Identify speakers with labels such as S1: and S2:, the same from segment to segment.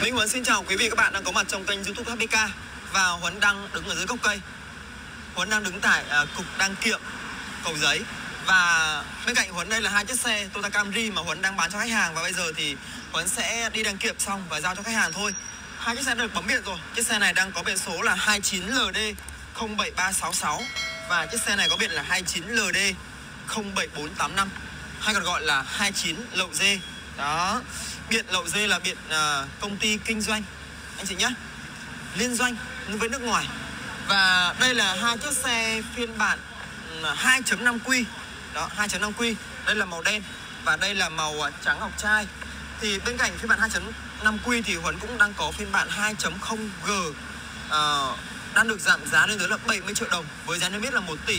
S1: Minh Huấn xin chào quý vị các bạn đang có mặt trong kênh YouTube HBK. Và Huấn đang đứng ở dưới gốc cây. Huấn đang đứng tại cục đăng kiểm Cầu Giấy. Và bên cạnh Huấn đây là hai chiếc xe Toyota Camry mà Huấn đang bán cho khách hàng. Và bây giờ thì Huấn sẽ đi đăng kiểm xong và giao cho khách hàng thôi. Hai chiếc xe được bấm biển rồi. Chiếc xe này đang có biển số là 29LD07366 và chiếc xe này có biển là 29LD07485, hay còn gọi là 29 Lậu Dê. Đó, biển Lậu Dê là biển công ty kinh doanh anh chị nhé, liên doanh với nước ngoài. Và đây là hai chiếc xe phiên bản 2.5Q. Đó, 2.5Q. Đây là màu đen và đây là màu trắng ngọc trai. Thì bên cạnh phiên bản 2.5Q thì Huấn cũng đang có phiên bản 2.0G đang được giảm giá lên tới là 70 triệu đồng, với giá niêm yết là 1 tỷ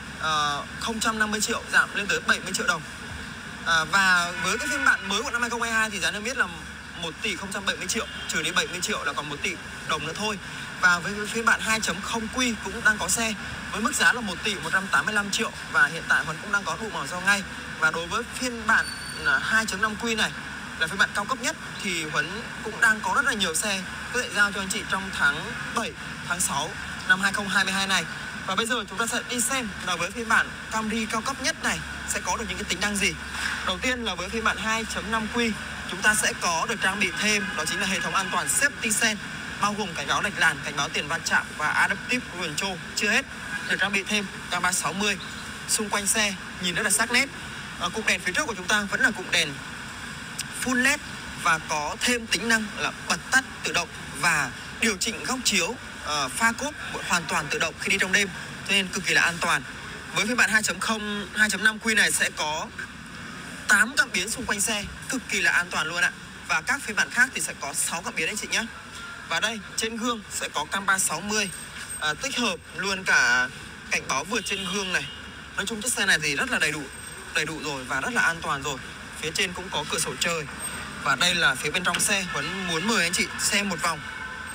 S1: 050 triệu, giảm lên tới 70 triệu đồng. Và với cái phiên bản mới của năm 2022 thì giá niêm yết là 1 tỷ 070 triệu, trừ đi 70 triệu là còn 1 tỷ đồng nữa thôi. Và với phiên bản 2.0Q cũng đang có xe với mức giá là 1 tỷ 185 triệu và hiện tại Huấn cũng đang có đủ màu giao ngay. Và đối với phiên bản 2.5Q này là phiên bản cao cấp nhất thì Huấn cũng đang có rất là nhiều xe có thể giao cho anh chị trong tháng 7, tháng 6 năm 2022 này. Và bây giờ chúng ta sẽ đi xem là với phiên bản Camry cao cấp nhất này sẽ có được những cái tính năng gì. Đầu tiên là với phiên bản 2.5Q chúng ta sẽ có được trang bị thêm đó chính là hệ thống an toàn Safety Sense, bao gồm cảnh báo lệch làn, cảnh báo tiền va chạm và Adaptive Cruise Control. Chưa hết, được trang bị thêm camera 60 xung quanh xe nhìn rất là sắc nét. Cụm đèn phía trước của chúng ta vẫn là cụm đèn full LED và có thêm tính năng là bật tắt tự động và điều chỉnh góc chiếu pha cốt hoàn toàn tự động khi đi trong đêm, cho nên cực kỳ là an toàn. Với phiên bản 2.5Q này sẽ có 8 cảm biến xung quanh xe, cực kỳ là an toàn luôn ạ. Và các phiên bản khác thì sẽ có 6 cảm biến anh chị nhé. Và đây, trên gương sẽ có camera 60 tích hợp luôn cả cảnh báo vượt trên gương này. Nói chung chiếc xe này thì rất là đầy đủ rồi và rất là an toàn rồi. Phía trên cũng có cửa sổ trời. Và đây là phía bên trong xe, Huấn muốn mời anh chị xem một vòng.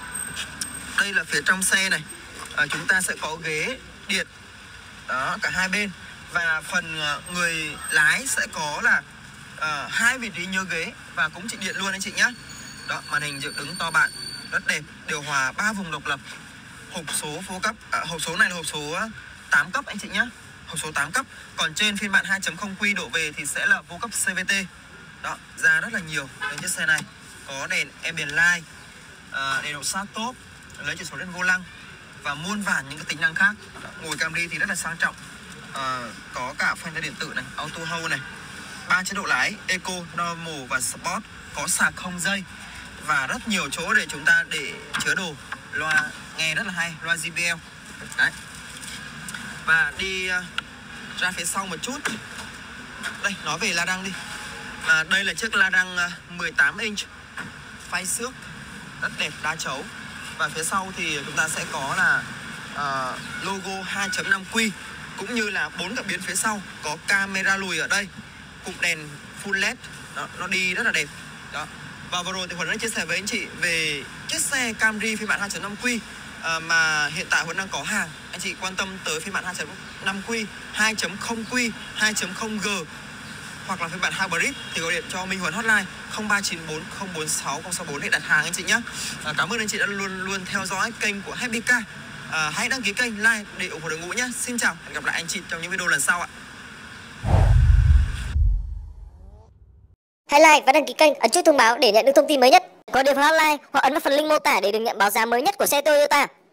S1: Đây là phía trong xe này, chúng ta sẽ có ghế điện đó cả hai bên. Và phần người lái sẽ có là 2 vị trí nhớ ghế và cũng chỉnh điện luôn anh chị nhé. Đó, màn hình dựng đứng to bạn, rất đẹp, điều hòa 3 vùng độc lập. Hộp số phô cấp, hộp số này là hộp số 8 cấp anh chị nhé, hộp số 8 cấp. Còn trên phiên bản 2.0Q đổ về thì sẽ là vô cấp CVT. Đó, ra rất là nhiều. Trên chiếc xe này có đèn ambient light, đèn độ start stop, lấy chỉ số lên vô lăng và muôn vàn những cái tính năng khác. Đó, ngồi Camry thì rất là sang trọng. Có cả phanh tay điện tử này, auto hold này, 3 chế độ lái Eco, Normal và Sport, có sạc không dây và rất nhiều chỗ để chúng ta để chứa đồ. Loa nghe rất là hay, loa JBL. Đấy. Và đi ra phía sau một chút. Đây, nói về la đăng đi. Đây là chiếc la đăng 18 inch phay xước, rất đẹp, đa chấu. Và phía sau thì chúng ta sẽ có là logo 2.5Q cũng như là 4 cảm biến phía sau, có camera lùi ở đây, cụm đèn full LED. Đó, nó đi rất là đẹp. Đó. Và vừa rồi thì Huấn đã chia sẻ với anh chị về chiếc xe Camry phiên bản 2.5Q mà hiện tại Huấn đang có hàng. Anh chị quan tâm tới phiên bản 2.5Q, 2.0Q, 2.0G hoặc là phiên bản Hybrid thì gọi điện cho Minh Huấn hotline 0394 046 064 để đặt hàng anh chị nhé. Cảm ơn anh chị đã luôn theo dõi kênh của HBK. Hãy đăng ký kênh, like để ủng hộ đội ngũ nhé. Xin chào, hẹn gặp lại anh chị trong những video lần sau ạ.
S2: Hãy like và đăng ký kênh, ấn chuông thông báo để nhận được thông tin mới nhất. Có điện thoại hotline hoặc ấn vào phần link mô tả để được nhận báo giá mới nhất của xe Toyota.